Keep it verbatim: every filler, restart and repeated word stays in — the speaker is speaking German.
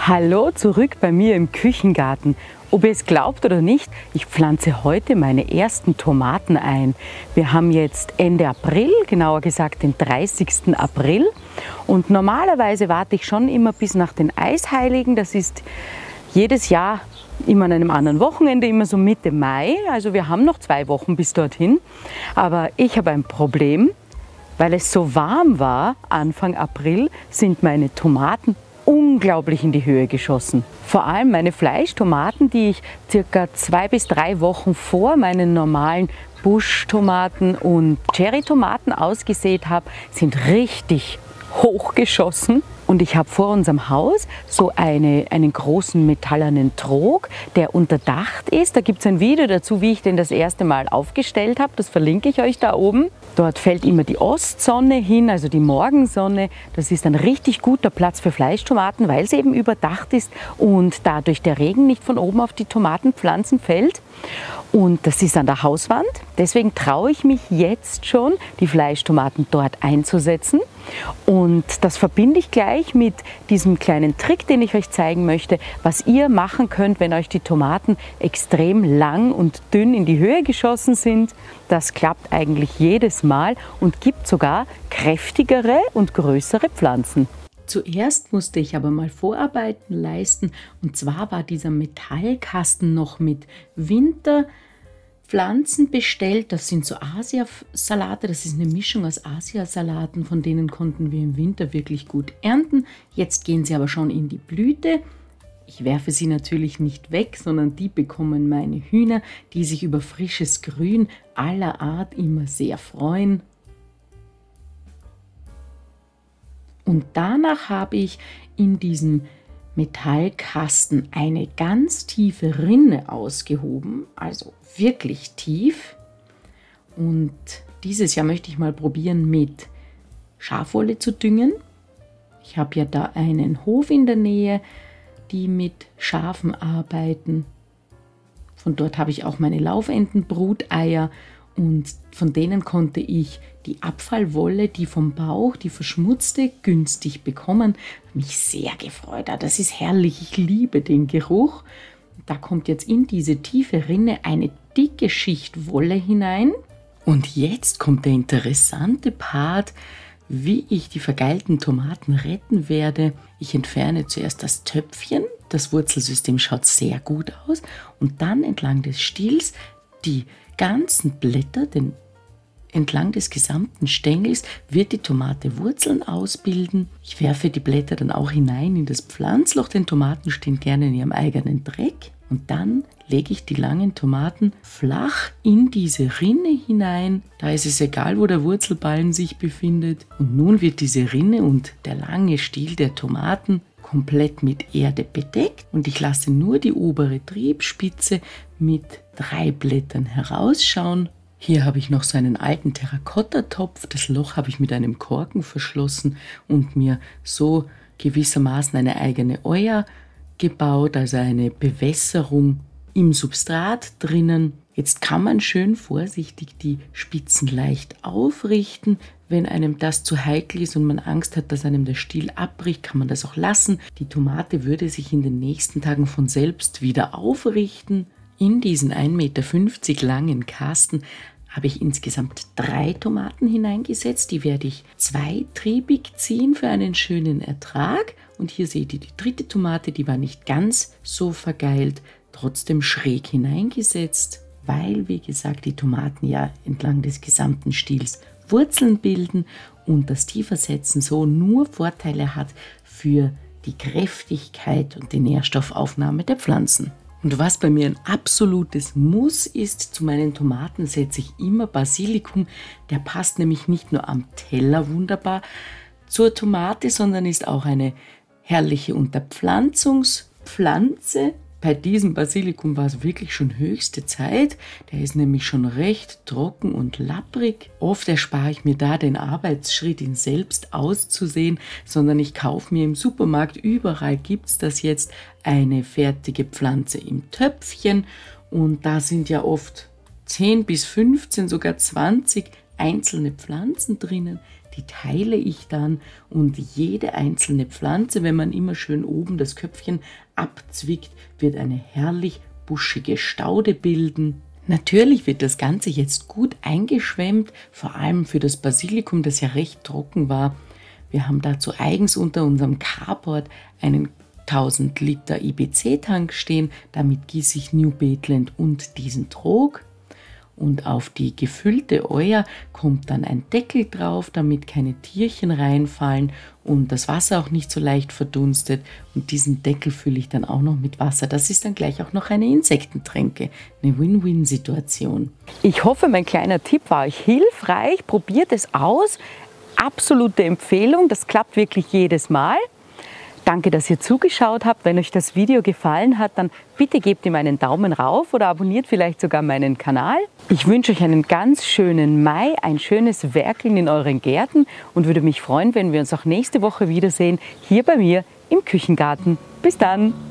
Hallo zurück bei mir im Küchengarten. Ob ihr es glaubt oder nicht, ich pflanze heute meine ersten Tomaten ein. Wir haben jetzt Ende April, genauer gesagt den dreißigsten April. Und normalerweise warte ich schon immer bis nach den Eisheiligen. Das ist jedes Jahr immer an einem anderen Wochenende, immer so Mitte Mai. Also wir haben noch zwei Wochen bis dorthin. Aber ich habe ein Problem, weil es so warm war, Anfang April, sind meine Tomaten unglaublich in die Höhe geschossen. Vor allem meine Fleischtomaten, die ich circa zwei bis drei Wochen vor meinen normalen Buschtomaten und Cherrytomaten ausgesät habe, sind richtig hochgeschossen. Und ich habe vor unserem Haus so eine, einen großen metallernen Trog, der unterdacht ist. Da gibt es ein Video dazu, wie ich den das erste Mal aufgestellt habe. Das verlinke ich euch da oben. Dort fällt immer die Ostsonne hin, also die Morgensonne. Das ist ein richtig guter Platz für Fleischtomaten, weil es eben überdacht ist und dadurch der Regen nicht von oben auf die Tomatenpflanzen fällt. Und das ist an der Hauswand. Deswegen traue ich mich jetzt schon, die Fleischtomaten dort einzusetzen. Und das verbinde ich gleich mit diesem kleinen Trick, den ich euch zeigen möchte, was ihr machen könnt, wenn euch die Tomaten extrem lang und dünn in die Höhe geschossen sind. Das klappt eigentlich jedes Mal und gibt sogar kräftigere und größere Pflanzen. Zuerst musste ich aber mal Vorarbeiten leisten, und zwar war dieser Metallkasten noch mit Winterpflanzen bestellt. Das sind so Asiasalate, das ist eine Mischung aus Asiasalaten, von denen konnten wir im Winter wirklich gut ernten. Jetzt gehen sie aber schon in die Blüte. Ich werfe sie natürlich nicht weg, sondern die bekommen meine Hühner, die sich über frisches Grün aller Art immer sehr freuen. Und danach habe ich in diesem Metallkasten eine ganz tiefe Rinne ausgehoben, also wirklich tief. Und dieses Jahr möchte ich mal probieren, mit Schafwolle zu düngen. Ich habe ja da einen Hof in der Nähe, die mit Schafen arbeiten. Von dort habe ich auch meine Laufentenbruteier. Und von denen konnte ich die Abfallwolle, die vom Bauch, die verschmutzte, günstig bekommen. Mich sehr gefreut. Das ist herrlich. Ich liebe den Geruch. Da kommt jetzt in diese tiefe Rinne eine dicke Schicht Wolle hinein. Und jetzt kommt der interessante Part, wie ich die vergeilten Tomaten retten werde. Ich entferne zuerst das Töpfchen. Das Wurzelsystem schaut sehr gut aus. Und dann entlang des Stiels die ganzen Blätter, denn entlang des gesamten Stängels wird die Tomate Wurzeln ausbilden. Ich werfe die Blätter dann auch hinein in das Pflanzloch, denn Tomaten stehen gerne in ihrem eigenen Dreck. Und dann lege ich die langen Tomaten flach in diese Rinne hinein. Da ist es egal, wo der Wurzelballen sich befindet. Und nun wird diese Rinne und der lange Stiel der Tomaten komplett mit Erde bedeckt. Und ich lasse nur die obere Triebspitze mit drei Blättern herausschauen. Hier habe ich noch so einen alten Terrakottatopf. Das Loch habe ich mit einem Korken verschlossen und mir so gewissermaßen eine eigene Euer gebaut, also eine Bewässerung im Substrat drinnen. Jetzt kann man schön vorsichtig die Spitzen leicht aufrichten. Wenn einem das zu heikel ist und man Angst hat, dass einem der Stiel abbricht, kann man das auch lassen. Die Tomate würde sich in den nächsten Tagen von selbst wieder aufrichten. In diesen ein Meter fünfzig langen Kasten habe ich insgesamt drei Tomaten hineingesetzt. Die werde ich zweitriebig ziehen für einen schönen Ertrag. Und hier seht ihr die dritte Tomate, die war nicht ganz so vergeilt, trotzdem schräg hineingesetzt, weil, wie gesagt, die Tomaten ja entlang des gesamten Stiels Wurzeln bilden und das Tiefersetzen so nur Vorteile hat für die Kräftigkeit und die Nährstoffaufnahme der Pflanzen. Und was bei mir ein absolutes Muss ist, zu meinen Tomaten setze ich immer Basilikum. Der passt nämlich nicht nur am Teller wunderbar zur Tomate, sondern ist auch eine herrliche Unterpflanzungspflanze. Bei diesem Basilikum war es wirklich schon höchste Zeit. Der ist nämlich schon recht trocken und lapprig. Oft erspare ich mir da den Arbeitsschritt, ihn selbst auszusehen, sondern ich kaufe mir im Supermarkt, überall gibt es das jetzt, eine fertige Pflanze im Töpfchen. Und da sind ja oft zehn bis fünfzehn, sogar zwanzig einzelne Pflanzen drinnen. Die teile ich dann und jede einzelne Pflanze, wenn man immer schön oben das Köpfchen abzwickt, wird eine herrlich buschige Staude bilden. Natürlich wird das Ganze jetzt gut eingeschwemmt, vor allem für das Basilikum, das ja recht trocken war. Wir haben dazu eigens unter unserem Carport einen tausend Liter I B C-Tank stehen. Damit gieße ich New Baitland und diesen Trog. Und auf die gefüllte Euer kommt dann ein Deckel drauf, damit keine Tierchen reinfallen und das Wasser auch nicht so leicht verdunstet. Und diesen Deckel fülle ich dann auch noch mit Wasser. Das ist dann gleich auch noch eine Insektentränke. Eine Win-Win-Situation. Ich hoffe, mein kleiner Tipp war euch hilfreich. Probiert es aus. Absolute Empfehlung. Das klappt wirklich jedes Mal. Danke, dass ihr zugeschaut habt. Wenn euch das Video gefallen hat, dann bitte gebt ihm einen Daumen rauf oder abonniert vielleicht sogar meinen Kanal. Ich wünsche euch einen ganz schönen Mai, ein schönes Werkeln in euren Gärten und würde mich freuen, wenn wir uns auch nächste Woche wiedersehen, hier bei mir im Küchengarten. Bis dann!